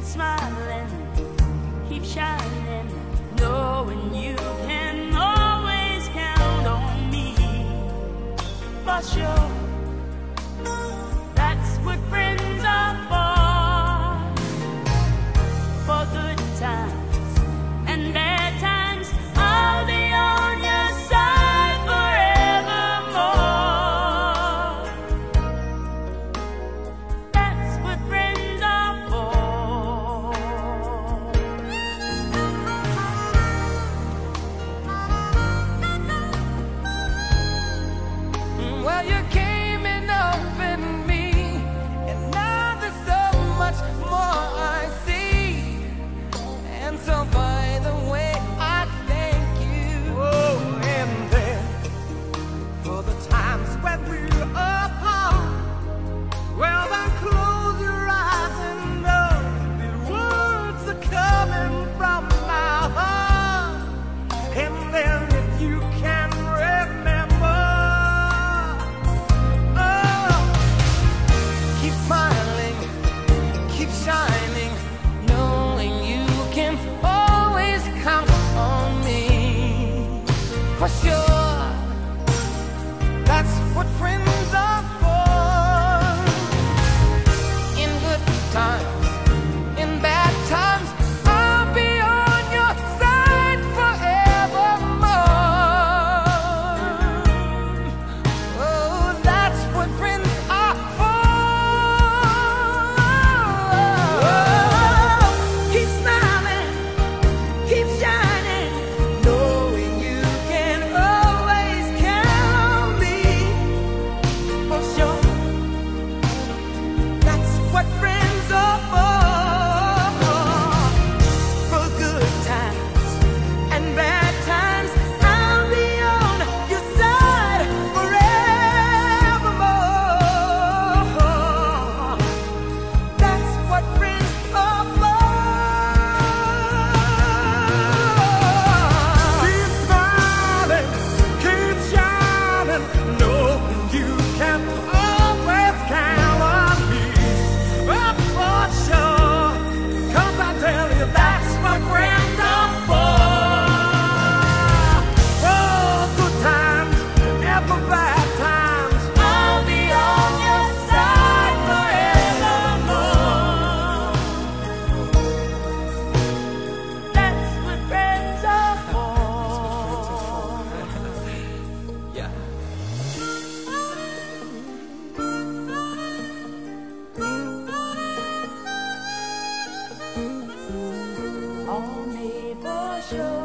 keep smiling, keep shining, knowing you can always count on me. For sure, that's what friends are for good times and bad times. I'll be on your side forevermore. That's what friends are for. Well, you came in open me, and now there's so much more I see. And so by the way, I thank you. Oh, and then for the times when we're apart, well then close your eyes and know the words are coming from my heart. And then if you can remember, oh, keep smiling, keep shining, knowing you can always count on me. For sure, that's what friends are for. In good times, in bad times, I'll be on your side forevermore. Oh, that's what friends are for. Keep smiling, keep shining, knowing you can always count on me. For sure, that's what friends are for. For good times and bad times, I'll be on your side forevermore. That's what friends are for. Keep smiling, keep shining, knowing you can always count on me. Oh, for sure, 'cause I tell you that's what friends are for. Oh, good times and for bad times, I'll be on your side forevermore. That's what friends are for. Yeah. Only for sure.